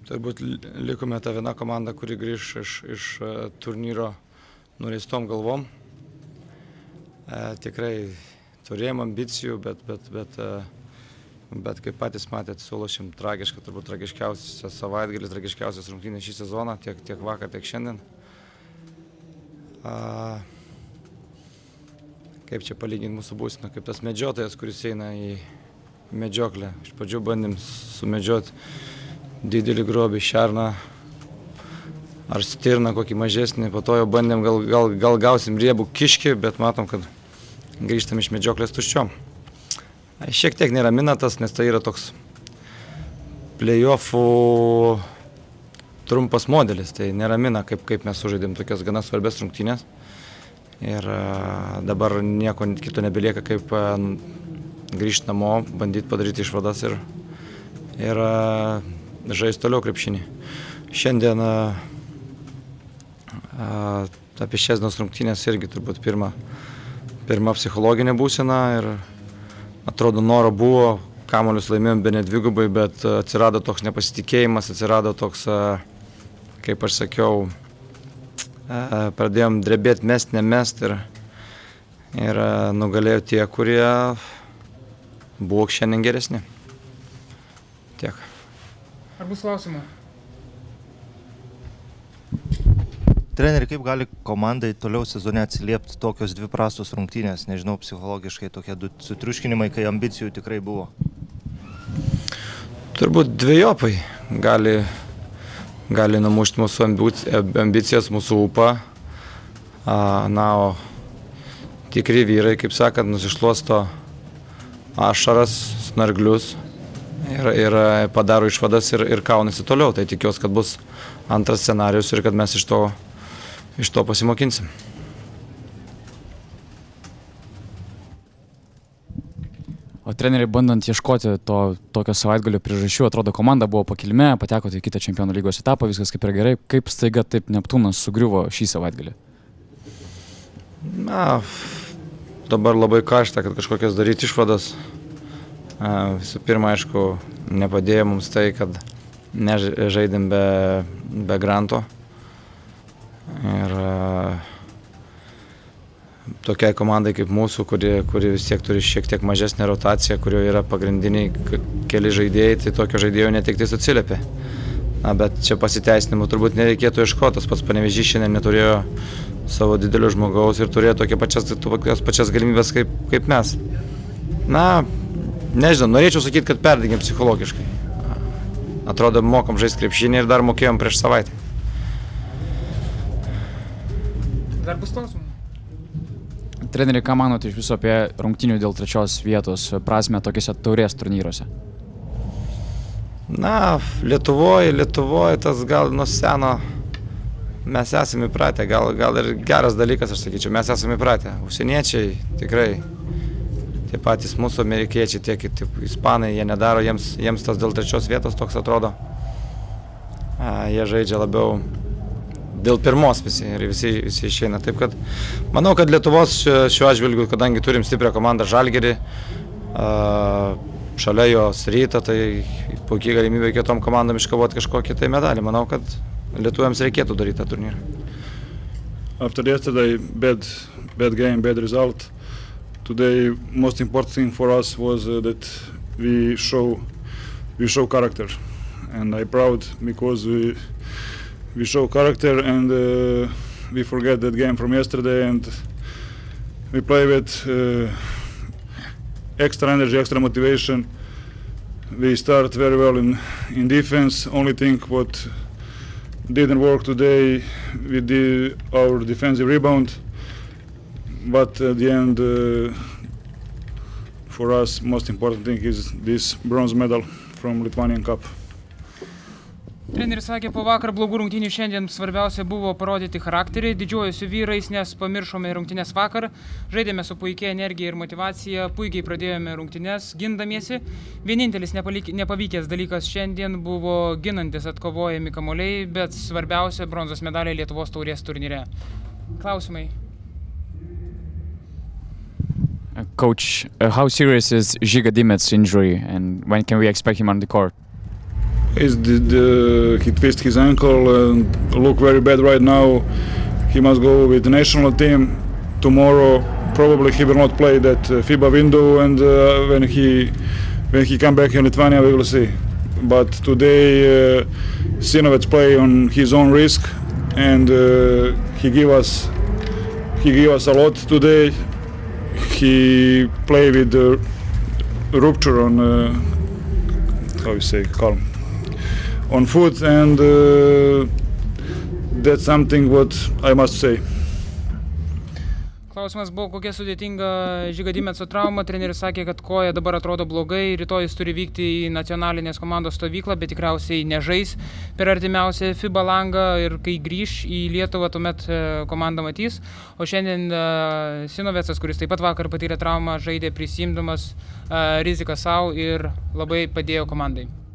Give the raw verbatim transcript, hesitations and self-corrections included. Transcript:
turbūt likome ta viena komanda, kuri grįž iš, iš turnyro nuleistom galvom. E, tikrai turėjom ambicijų, bet, bet, bet, bet kaip patys matėt, sulošėm tragišką, turbūt tragiškiausias savaitgalis, tragiškiausias rungtynės šį sezoną, tiek, tiek vakar, tiek šiandien. A, kaip čia palyginti mūsų būseną, kaip tas medžiotojas, kuris eina į medžioklę. Iš pradžių bandėm sumedžioti didelį grobį, šerną ar stirną kokį mažesnį, po to jau bandėm, gal, gal, gal gausim riebų kiškį, bet matom, kad grįžtam iš medžioklės tuščiom. Šiek tiek neramina tas, nes tai yra toks play-offų trumpas modelis, tai neramina, kaip, kaip mes sužaidėm tokias gana svarbės rungtynės. Ir dabar nieko kito nebelieka, kaip grįžti namo, bandyti padaryti išvadas ir, ir žaisti toliau krepšinį. Šiandien a, a, apie šias dienos rungtynės irgi turbūt pirma, pirma psichologinė būsena ir atrodo noro buvo, kamuolius laimėjom bene dvigubai, bet atsirado toks nepasitikėjimas, atsirado toks, a, kaip aš sakiau, a, pradėjom drebėti, mest, nemest ir, ir a, nugalėjo tie, kurie buvo šiandien geresni. Tiek. Ar bus klausimų? Treneri, kaip gali komandai toliau sezone atsiliepti tokios dvi prastos rungtynės? Nežinau, psichologiškai tokie du sutriuškinimai, kai ambicijų tikrai buvo. Turbūt dvejopai gali, gali numušti mūsų ambicijas, mūsų upą. Na, o tikri vyrai, kaip sakant, nusišluosto ašaras, snarglius. Ir, ir padaro išvadas ir, ir kaunasi toliau. Tai tikiuosi, kad bus antras scenarius ir kad mes iš to, iš to pasimokinsim. O treneriai, bandant ieškoti to tokio savaitgalio priežasčių, atrodo, komanda buvo pakilime, patekote į kitą čempionų lygos etapą, viskas kaip yra gerai. Kaip staiga taip Neptūnas sugriuvo šį savaitgalį? Na, dabar labai karšta, kad kažkokias daryti išvadas. Visų pirma, aišku, nepadėjo mums tai, kad nežaidėm be, be Granto. Ir tokiai komandai kaip mūsų, kuri, kuri vis tiek turi šiek tiek mažesnę rotaciją, kurioje yra pagrindiniai keli žaidėjai, tai tokio žaidėjo netektis atsiliepė. Na, bet čia pasiteisinimų turbūt nereikėtų ieškoti. Tas pats Panevėžys šiandien neturėjo savo didelio žmogaus ir turėjo tokias pačias, tokias pačias galimybės kaip, kaip mes. Na, nežinau, norėčiau sakyti, kad perdegėm psichologiškai. Atrodo, mokam žaisti krepšinį ir dar mokėjom prieš savaitę. Dar bus klausimų? Treneri, ką manote iš viso apie rungtynių dėl trečios vietos prasme tokiuose taurės turnyruose? Na, Lietuvoje, Lietuvoje tas gal nuo seno mes esame įpratę, gal, gal ir geras dalykas, aš sakyčiau, mes esame įpratę. Užsieniečiai tikrai, tie patys mūsų amerikiečiai, tiek, tiek ispanai, jie nedaro, jiems, jiems tas dėl trečios vietos toks atrodo. A, jie žaidžia labiau dėl pirmos visi ir visi, visi išeina. Taip kad manau, kad Lietuvos šiuo atžvilgiu, kadangi turim stiprią komandą Žalgirį, šalia jos Rytą, tai puikiai galimybė kitom komandom iškovoti kažkokį tai medalį. Manau, kad lietuviams reikėtų daryti tą turnyrą. After yesterday, bad, bad game, bad result. Today, most important thing for us was uh, that we show we show character, and I'm proud because we we show character and uh, we forget that game from yesterday and we play with uh, extra energy, extra motivation. We start very well in in defense. Only thing what didn't work today, we did our defensive rebound. But at the end, uh, for us, most important thing is this bronze medal from Lithuanian Cup. Treneris sakė, po vakar blogų rungtynių šiandien svarbiausia buvo parodyti charakterį, didžiuojusiu vyrais, nes pamiršome rungtynės vakar, žaidėme su puikia energija ir motivacija, puikiai pradėjome rungtynės, gindamiesi. Vienintelis nepavykęs dalykas šiandien buvo ginantis atkovojami kamuoliai, bet svarbiausia bronzos medaliai Lietuvos taurės turnyre. Klausimai? Coach, uh, how serious is Žiga Dimec's injury and when can we expect him on the court? He's did, uh, he twisted his ankle and look very bad right now. He must go with the national team. Tomorrow probably he will not play that uh, FIBA window, and uh, when he when he come back in Lithuania we will see. But today uh, Sinovets play on his own risk, and uh, he give us he give us a lot today. He play with the rupture on uh, how you say calm on foot, and uh, that's something what I must say. Klausimas buvo, kokia sudėtinga Žiga Dimetso trauma. Treneris sakė, kad koja dabar atrodo blogai. Rytoj jis turi vykti į nacionalinės komandos stovyklą, bet tikriausiai nežais per artimiausią FIBA langą, ir kai grįš į Lietuvą, tuomet komanda matys. O šiandien Sinovecas, kuris taip pat vakar patyrė traumą, žaidė prisiimdamas riziką savo ir labai padėjo komandai.